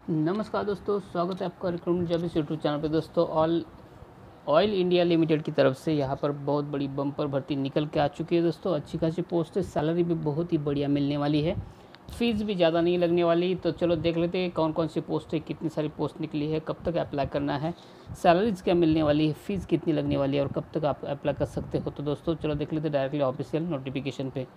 नमस्कार दोस्तों, स्वागत है आपका रिक्रूटमेंट जॉब इस यूट्यूब चैनल पे। दोस्तों ऑयल इंडिया लिमिटेड की तरफ से यहाँ पर बहुत बड़ी बम्पर भर्ती निकल के आ चुकी है। दोस्तों अच्छी खासी पोस्ट है, सैलरी भी बहुत ही बढ़िया मिलने वाली है, फीस भी ज़्यादा नहीं लगने वाली। तो चलो देख लेते हैं कौन कौन सी पोस्ट है, कितनी सारी पोस्ट निकली है, कब तक अप्लाई करना है, सैलरीज क्या मिलने वाली है, फ़ीस कितनी लगने वाली है और कब तक आप अप्लाई कर सकते हो। तो दोस्तों चलो देख लेते हैं डायरेक्टली ऑफिशियल नोटिफिकेशन पे।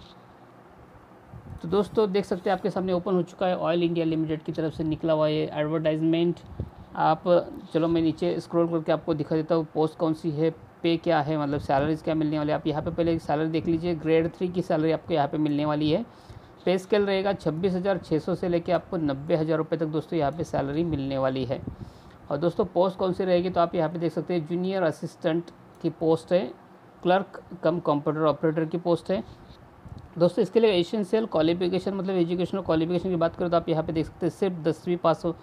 तो दोस्तों देख सकते हैं आपके सामने ओपन हो चुका है ऑयल इंडिया लिमिटेड की तरफ से निकला हुआ ये एडवर्टाइजमेंट। आप चलो मैं नीचे स्क्रॉल करके आपको दिखा देता हूँ पोस्ट कौन सी है, पे क्या है, मतलब सैलरीज क्या मिलने वाली है। आप यहाँ पे पहले सैलरी देख लीजिए। ग्रेड 3 की सैलरी आपको यहाँ पे मिलने वाली है। पे स्केल रहेगा 26,600 से लेकर आपको 90,000 रुपये तक दोस्तों यहाँ पे सैलरी मिलने वाली है। और दोस्तों पोस्ट कौन सी रहेगी तो आप यहाँ पे देख सकते हैं जूनियर असिस्टेंट की पोस्ट है, क्लर्क कम कंप्यूटर ऑपरेटर की पोस्ट है। दोस्तों इसके लिए एसेंशियल क्वालिफिकेशन मतलब एजुकेशनल क्वालिफिकेशन की बात करें तो आप यहाँ पे देख सकते हैं सिर्फ 10वीं पास हो,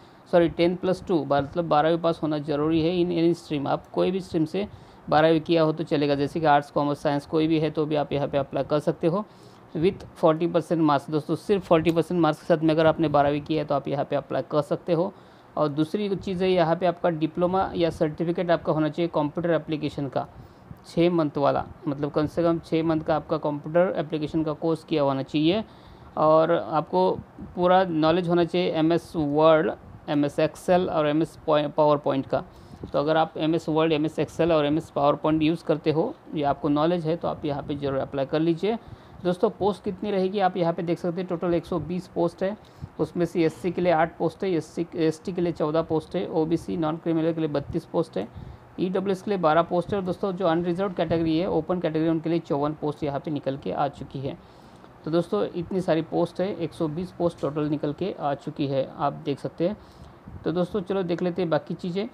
10+2 मतलब 12वीं पास होना जरूरी है इन एनी स्ट्रीम। आप कोई भी स्ट्रीम से 12वीं किया हो तो चलेगा, जैसे कि आर्ट्स कॉमर्स साइंस कोई भी है तो भी आप यहाँ पे अप्लाई कर सकते हो विथ 40% मार्क्स। दोस्तों सिर्फ 40% मार्क्स के साथ में अगर आपने 12वीं किया है तो आप यहाँ पे अप्लाई कर सकते हो। और दूसरी चीज़ है यहाँ पे आपका डिप्लोमा या सर्टिफिकेट आपका होना चाहिए कंप्यूटर एप्लीकेशन का 6 मंथ वाला, मतलब कम से कम 6 मंथ का आपका कंप्यूटर एप्लीकेशन का कोर्स किया होना चाहिए। और आपको पूरा नॉलेज होना चाहिए MS वर्ड, MS एक्सेल और MS पावर पॉइंट का। तो अगर आप MS वर्ड, MS एक्सेल और MS पावर पॉइंट यूज़ करते हो, ये आपको नॉलेज है तो आप यहाँ पे ज़रूर अप्लाई कर लीजिए। दोस्तों पोस्ट कितनी रहेगी आप यहाँ पे देख सकते हैं, टोटल 120 पोस्ट है। उसमें से SC के लिए 8 पोस्ट है, ST के लिए 14 पोस्ट है, OBC नॉन क्रिमिनल के लिए 32 पोस्ट है, EWS के लिए 12 पोस्ट है। और दोस्तों जो अनरिजर्व कैटेगरी है, ओपन कैटेगरी, उनके लिए 54 पोस्ट यहाँ पे निकल के आ चुकी है। तो दोस्तों इतनी सारी पोस्ट है, 120 पोस्ट टोटल निकल के आ चुकी है, आप देख सकते हैं। तो दोस्तों चलो देख लेते हैं बाकी चीज़ें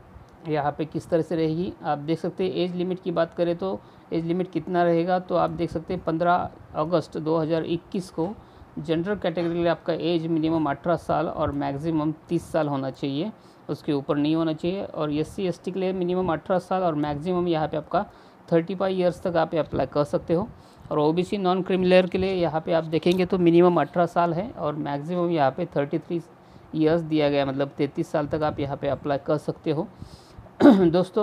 यहाँ पे किस तरह से रहेगी। आप देख सकते हैं एज लिमिट की बात करें तो एज लिमिट कितना रहेगा तो आप देख सकते हैं 15 अगस्त 2021 को जनरल कैटेगरी के लिए आपका एज मिनिमम 18 साल और मैक्सिमम 30 साल होना चाहिए, उसके ऊपर नहीं होना चाहिए। और SC ST के लिए मिनिमम 18 साल और मैक्सिमम यहाँ पे आपका 35 ईयर्स तक आप अप्लाई कर सकते हो। और OBC नॉन क्रिमिनल के लिए यहाँ पे आप देखेंगे तो मिनिमम 18 साल है और मैक्सिमम यहाँ पे 33 ईयर्स दिया गया, मतलब 33 साल तक आप यहाँ पे अप्लाई कर सकते हो। दोस्तों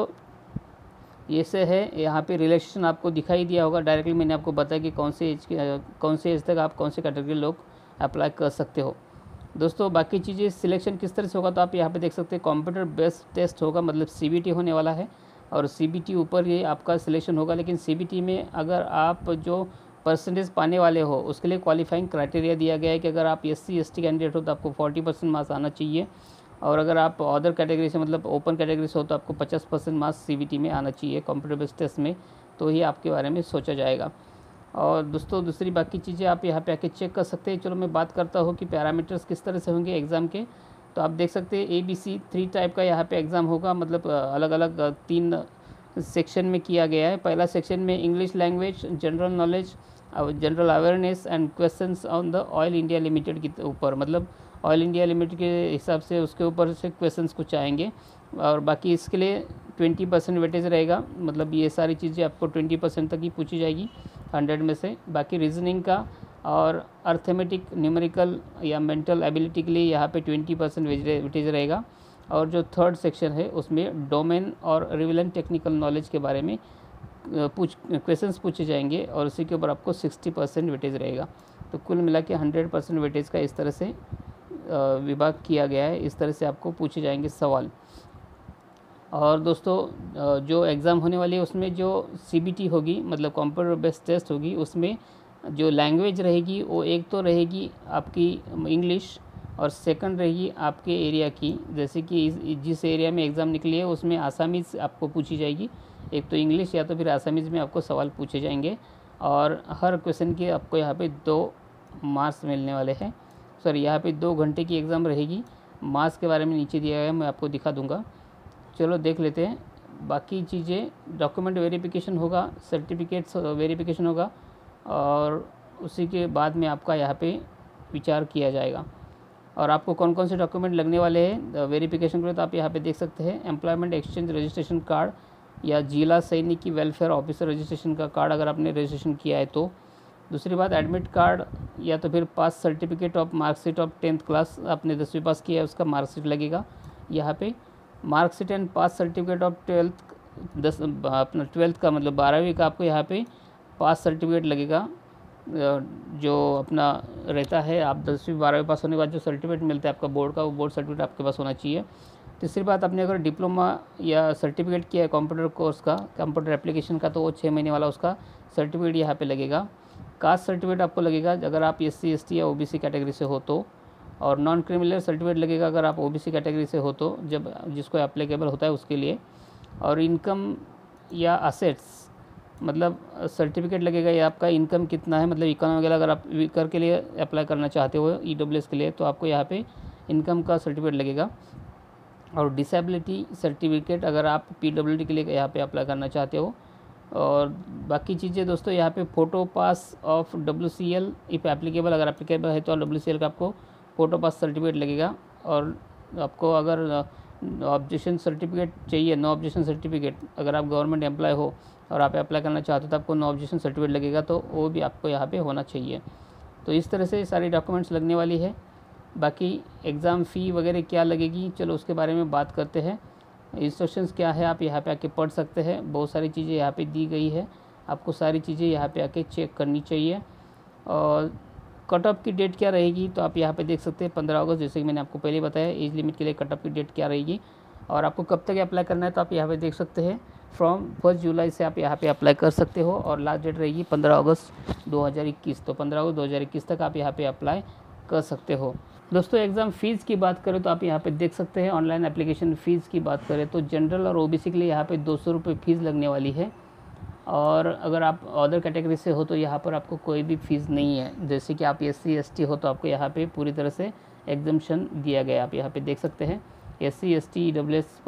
ये से है, यहाँ पे रिलैक्सेशन आपको दिखाई दिया होगा डायरेक्टली, मैंने आपको बताया कि कौन से एज तक आप कौन से कैटेगरी लोग अप्लाई कर सकते हो। दोस्तों बाकी चीज़ें सिलेक्शन किस तरह से होगा तो आप यहाँ पे देख सकते हैं कंप्यूटर बेस्ड टेस्ट होगा, मतलब CBT होने वाला है और CBT ऊपर ये आपका सिलेक्शन होगा। लेकिन CBT में अगर आप जो परसेंटेज पाने वाले हो उसके लिए क्वालिफाइंग क्राइटेरिया दिया गया है कि अगर आप SC ST कैंडिडेट हो तो आपको 40% मार्क्स आना चाहिए, और अगर आप अदर कैटेगरी से मतलब ओपन कैटेगरी से हो तो आपको 50% मार्क्स CBT में आना चाहिए कंप्यूटर बेस्ड टेस्ट में, तो ही आपके बारे में सोचा जाएगा। और दोस्तों दूसरी बाकी चीज़ें आप यहाँ पे आके चेक कर सकते हैं। चलो मैं बात करता हूँ कि पैरामीटर्स किस तरह से होंगे एग्ज़ाम के। तो आप देख सकते हैं ABC 3 टाइप का यहाँ पे एग्ज़ाम होगा, मतलब अलग अलग 3 सेक्शन में किया गया है। पहला सेक्शन में English language, general knowledge, general awareness and questions on the oil India limited के ऊपर, मतलब ऑयल इंडिया लिमिटेड के हिसाब से उसके ऊपर से क्वेश्चंस कुछ आएंगे। और बाकी इसके लिए 20% वेटेज रहेगा, मतलब ये सारी चीज़ें आपको 20% तक ही पूछी जाएगी 100 में से। बाकी रीजनिंग का और अर्थमेटिक, न्यूमेरिकल या मेंटल एबिलिटी के लिए यहाँ पे 20% वेटेज रहेगा। और जो थर्ड सेक्शन है उसमें डोमेन और रिलेवेंट टेक्निकल नॉलेज के बारे में क्वेश्चंस पूछे जाएंगे और उसी के ऊपर आपको 60% वेटेज रहेगा। तो कुल मिला के 100% वेटेज का इस तरह से विभाग किया गया है, इस तरह से आपको पूछे जाएंगे सवाल। और दोस्तों जो एग्ज़ाम होने वाली है उसमें जो CBT होगी, मतलब कंप्यूटर बेस्ड टेस्ट होगी, उसमें जो लैंग्वेज रहेगी वो एक तो रहेगी आपकी इंग्लिश और सेकंड रहेगी आपके एरिया की, जैसे कि जिस एरिया में एग्ज़ाम निकली है उसमें आसामीज़ आपको पूछी जाएगी। एक तो इंग्लिश या तो फिर आसामीज़ में आपको सवाल पूछे जाएंगे और हर क्वेश्चन के आपको यहाँ पे 2 मार्क्स मिलने वाले हैं। सॉरी, यहाँ पे 2 घंटे की एग्ज़ाम रहेगी। मार्क्स के बारे में नीचे दिया गया है, मैं आपको दिखा दूँगा। चलो देख लेते हैं बाकी चीज़ें। डॉक्यूमेंट वेरिफिकेशन होगा, सर्टिफिकेट्स वेरिफिकेशन होगा और उसी के बाद में आपका यहाँ पे विचार किया जाएगा। और आपको कौन कौन से डॉक्यूमेंट लगने वाले हैं वेरिफिकेशन के लिए तो आप यहाँ पे देख सकते हैं एम्प्लॉयमेंट एक्सचेंज रजिस्ट्रेशन कार्ड या जिला सैनिक की वेलफेयर ऑफिसर रजिस्ट्रेशन का कार्ड अगर आपने रजिस्ट्रेशन किया है तो। दूसरी बात, एडमिट कार्ड या तो फिर pass certificate of marksheet of 10th class, आपने 10वीं पास किया है उसका मार्कशीट लगेगा यहाँ पे। Marksheet and pass certificate of 12th अपना 12th का मतलब 12वीं का आपको यहाँ पे पास सर्टिफिकेट लगेगा। जो अपना रहता है, आप 10वीं 12वीं पास होने के बाद जो सर्टिफिकेट मिलता है आपका बोर्ड का, वो बोर्ड सर्टिफिकेट आपके पास होना चाहिए। तीसरी बात, आपने अगर डिप्लोमा या सर्टिफिकेट किया है कंप्यूटर कोर्स का, कंप्यूटर एप्लीकेशन का, तो वो 6 महीने वाला उसका सर्टिफिकेट यहाँ पे लगेगा। कास्ट सर्टिफिकेट आपको लगेगा अगर आप SC ST या OBC कैटेगरी से हो तो, और नॉन क्रिमिनल सर्टिफिकेट लगेगा अगर आप OBC कैटेगरी से हो तो, जब जिसको एप्लीकेबल होता है उसके लिए। और इनकम या असेट्स मतलब सर्टिफिकेट लगेगा ये आपका इनकम कितना है, मतलब इकोनॉमी वगैरह अगर आप विकर के लिए अप्लाई करना चाहते हो EWS के लिए, तो आपको यहाँ पे इनकम का सर्टिफिकेट लगेगा। और डिसेबिलिटी सर्टिफिकेट अगर आप PWD के लिए यहाँ पे अप्लाई करना चाहते हो। और बाकी चीज़ें दोस्तों यहाँ पे photo pass of WCL if applicable, अगर एप्लीकेबल है तो WCL का आपको फ़ोटो पास सर्टिफिकेट लगेगा। और आपको अगर ऑब्जेक्शन सर्टिफिकेट चाहिए, नो ऑब्जेक्शन सर्टिफिकेट, अगर आप गवर्नमेंट एम्प्लॉय हो और आप अप्लाई करना चाहते हो तो आपको नो ऑब्जेक्शन सर्टिफिकेट लगेगा, तो वो भी आपको यहाँ पे होना चाहिए। तो इस तरह से सारी डॉक्यूमेंट्स लगने वाली है। बाकी एग्ज़ाम फ़ी वगैरह क्या लगेगी, चलो उसके बारे में बात करते हैं। इंस्ट्रक्शंस क्या है आप यहाँ पे आके पढ़ सकते हैं, बहुत सारी चीज़ें यहाँ पे दी गई है, आपको सारी चीज़ें यहाँ पे आके चेक करनी चाहिए। और कट ऑफ की डेट क्या रहेगी, तो आप यहाँ पे देख सकते हैं 15 अगस्त, जैसे कि मैंने आपको पहले बताया एज लिमिट के लिए कट ऑफ की डेट क्या रहेगी। और आपको कब तक अप्लाई करना है, तो आप यहाँ पे देख सकते हैं फ्रॉम 1 जुलाई से आप यहाँ पे अप्लाई कर सकते हो, और लास्ट डेट रहेगी 15 अगस्त 2021। तो 15 अगस्त 2021 तक आप यहाँ पे अप्लाई कर सकते हो। दोस्तों एग्ज़ाम फ़ीस की बात करें तो आप यहाँ पे देख सकते हैं, ऑनलाइन एप्लीकेशन फ़ीस की बात करें तो जनरल और OBC के लिए यहाँ पे 200 रुपये फ़ीस लगने वाली है। और अगर आप अदर कैटेगरी से हो तो यहाँ पर आपको कोई भी फ़ीस नहीं है। जैसे कि आप SC ST हो तो आपको यहाँ पे पूरी तरह से एग्जम्पशन दिया गया, आप यहाँ पे देख सकते हैं। SC ST EWS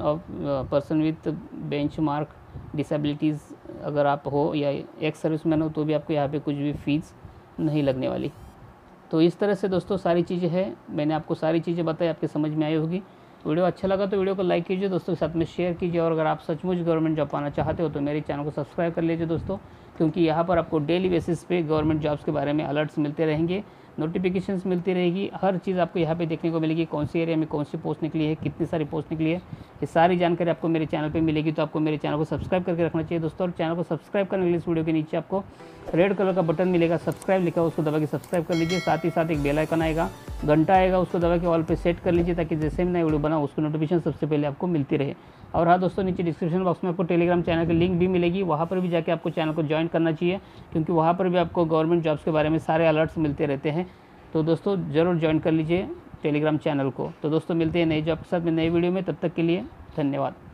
person with benchmark disabilities अगर आप हो या एक्स सर्विसमैन हो तो भी आपको यहाँ पे कुछ भी फ़ीस नहीं लगने वाली। तो इस तरह से दोस्तों सारी चीज़ें हैं, मैंने आपको सारी चीज़ें बताई, आपके समझ में आई होगी। वीडियो अच्छा लगा तो वीडियो को लाइक कीजिए, दोस्तों के साथ में शेयर कीजिए। और अगर आप सचमुच गवर्नमेंट जॉब पाना चाहते हो तो मेरे चैनल को सब्सक्राइब कर लीजिए दोस्तों, क्योंकि यहाँ पर आपको डेली बेसिस पे गवर्नमेंट जॉब्स के बारे में अलर्ट्स मिलते रहेंगे, नोटिफिकेशंस मिलती रहेगी, हर चीज़ आपको यहाँ पे देखने को मिलेगी, कौन सी एरिया में कौन सी पोस्ट निकली है, कितनी सारी पोस्ट निकली है, ये सारी जानकारी आपको मेरे चैनल पे मिलेगी। तो आपको मेरे चैनल को सब्सक्राइब करके रखना चाहिए दोस्तों। और चैनल को सब्सक्राइब करने के लिए इस वीडियो के नीचे आपको रेड कलर का बटन मिलेगा, सब्सक्राइब लिखा, उसको दबा के सब्सक्राइब कर लीजिए। साथ ही साथ एक बेल आइकन आएगा, घंटा आएगा, उसको दबा के ऑल पे सेट कर लीजिए, ताकि जैसे भी नया वीडियो बनाओ उसको नोटिफिकेशन सबसे पहले आपको मिलती रहे। और हाँ दोस्तों, नीचे डिस्क्रिप्शन बॉक्स में आपको टेलीग्राम चैनल की लिंक भी मिलेगी, वहाँ पर भी जाके आपको चैनल को ज्वाइन करना चाहिए, क्योंकि वहाँ पर भी आपको गवर्नमेंट जॉब्स के बारे में सारे अलर्ट्स मिलते रहते हैं। तो दोस्तों ज़रूर ज्वाइन कर लीजिए टेलीग्राम चैनल को। तो दोस्तों मिलते हैं नई जॉब के साथ में नई वीडियो में, तब तक के लिए धन्यवाद।